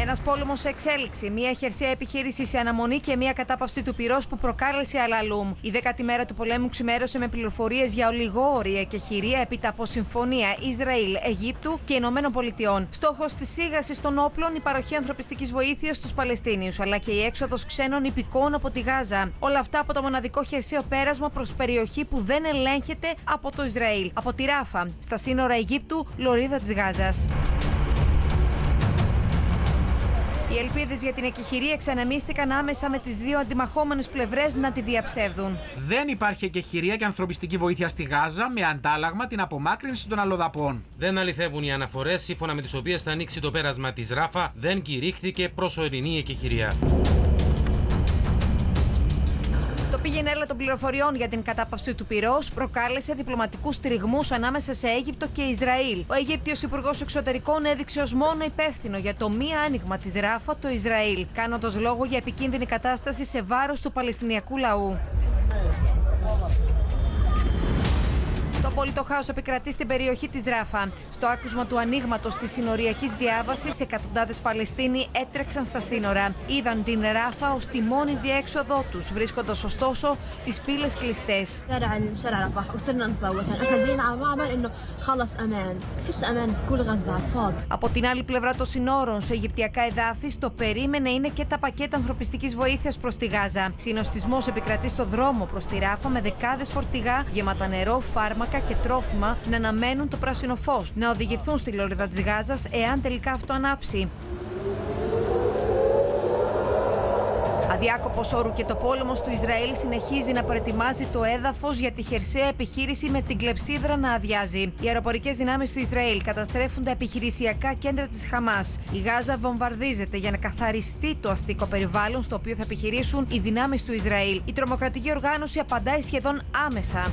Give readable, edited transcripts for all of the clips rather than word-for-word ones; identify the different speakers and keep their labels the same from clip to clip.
Speaker 1: Ένας πόλεμος σε εξέλιξη, μια χερσαία επιχείρηση σε αναμονή και μια κατάπαυση του πυρός που προκάλεσε αλαλούμ. Η 10η μέρα του πολέμου ξημέρωσε με πληροφορίες για ολιγόρια και χειρία έπειτα από συμφωνία Ισραήλ, Αιγύπτου και Ηνωμένων Πολιτειών. Στόχος της σίγασης των όπλων η παροχή ανθρωπιστικής βοήθειας στους Παλαιστίνιους, αλλά και η έξοδος ξένων υπηκόων από τη Γάζα. Όλα αυτά από το μοναδικό χερσαίο πέρασμα προς περιοχή που δεν ελέγχεται από το Ισραήλ, από τη Ράφα, στα σύνορα Αιγύπτου, λωρίδα της Γάζας. Οι ελπίδες για την εκεχηρία εξανεμίστηκαν άμεσα με τις δύο αντιμαχόμενες πλευρές να τη διαψεύδουν.
Speaker 2: Δεν υπάρχει εκεχηρία και ανθρωπιστική βοήθεια στη Γάζα με αντάλλαγμα την απομάκρυνση των αλλοδαπών.
Speaker 3: Δεν αληθεύουν οι αναφορές σύμφωνα με τις οποίες θα ανοίξει το πέρασμα της Ράφα, δεν κηρύχθηκε προσωρινή εκεχηρία.
Speaker 1: Το πήγαινε έλα των πληροφοριών για την κατάπαυση του πυρός προκάλεσε διπλωματικούς στριγμούς ανάμεσα σε Αίγυπτο και Ισραήλ. Ο Αιγύπτιος Υπουργός Εξωτερικών έδειξε ως μόνο υπεύθυνο για το μη άνοιγμα της Ράφα το Ισραήλ, κάνοντας λόγο για επικίνδυνη κατάσταση σε βάρος του Παλαιστινιακού λαού. Το απόλυτο χάος επικρατεί στην περιοχή της Ράφα. Στο άκουσμα του ανοίγματος της συνοριακής διάβασης, εκατοντάδες Παλαιστίνοι έτρεξαν στα σύνορα. Είδαν την Ράφα ως τη μόνη διέξοδό τους, βρίσκοντας ωστόσο τις πύλες κλειστές. Από την άλλη πλευρά των συνόρων, σε αιγυπτιακά εδάφη, στο περίμενε είναι και τα πακέτα ανθρωπιστικής βοήθειας προς τη Γάζα. Συνοστισμός επικρατεί στο δρόμο προς τη Ράφα με δεκάδες φορτηγά γεμάτα νερό, φάρμακα και τρόφιμα να αναμένουν το πράσινο φως, να οδηγηθούν στη λωρίδα της Γάζας εάν τελικά αυτό ανάψει. Αδιάκοπος όρου και το πόλεμος του Ισραήλ συνεχίζει να προετοιμάζει το έδαφος για τη χερσαία επιχείρηση με την κλεψίδρα να αδειάζει. Οι αεροπορικές δυνάμεις του Ισραήλ καταστρέφουν τα επιχειρησιακά κέντρα της Χαμάς. Η Γάζα βομβαρδίζεται για να καθαριστεί το αστικό περιβάλλον στο οποίο θα επιχειρήσουν οι δυνάμεις του Ισραήλ. Η τρομοκρατική οργάνωση απαντάει σχεδόν άμεσα.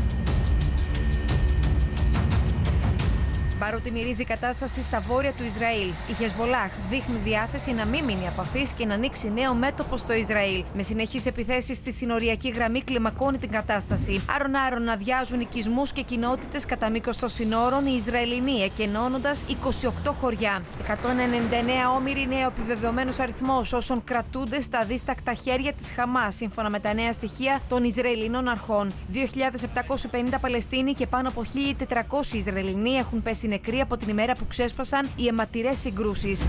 Speaker 1: Παρότι μυρίζει η κατάσταση στα βόρεια του Ισραήλ, η Χεσμολάχ δείχνει διάθεση να μην μείνει απαθής και να ανοίξει νέο μέτωπο στο Ισραήλ. Με συνεχείς επιθέσεις στη συνοριακή γραμμή κλιμακώνει την κατάσταση. Άρον-άρον αδειάζουν οικισμούς και κοινότητες κατά μήκος των συνόρων οι Ισραηλινοί, εκενώνοντας 28 χωριά. 199 όμηροι είναι ο επιβεβαιωμένος αριθμός όσων κρατούνται στα δίστακτα χέρια της Χαμάς, σύμφωνα με τα νέα στοιχεία των Ισραηλινών αρχών. 2.750 Παλαιστίνοι και πάνω από 1.400 Ισραηλινοί έχουν πέσει νεκροί από την ημέρα που ξέσπασαν οι αιματηρές συγκρούσεις.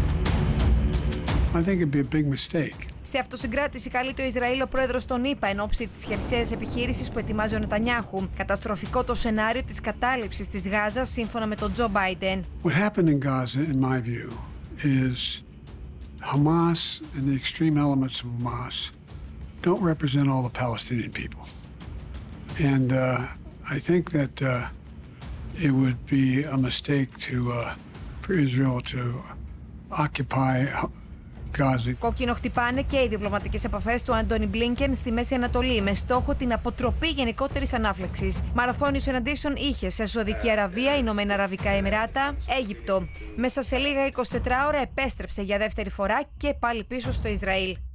Speaker 1: Σε αυτοσυγκράτηση καλεί το Ισραήλ ο πρόεδρος των ΗΠΑ εν ώψη της χερσαίας επιχείρησης που ετοιμάζει ο Νετανιάχου. Καταστροφικό το σενάριο της κατάληψης της Γάζας σύμφωνα με τον Τζο Μπάιντεν.
Speaker 4: What happened in Gaza, in my view, is Hamas and the extreme elements of Hamas don't represent all the Palestinian people. And I think that it would be a mistake for Israel to occupy Gaza.
Speaker 1: Κόκκινο χτυπάνε και οι διπλωματικές επαφές του Άντονι Μπλίνκεν στη Μέση Ανατολή με στόχο την αποτροπή γενικότερης ανάφλεξης. Μαραθώνιο συναντήσεων είχε σε Σαουδική Αραβία, Ηνωμένα Αραβικά Εμιράτα, Αίγυπτο. Μέσα σε λίγα 24 ώρα επέστρεψε για δεύτερη φορά και πάλι πίσω στο Ισραήλ.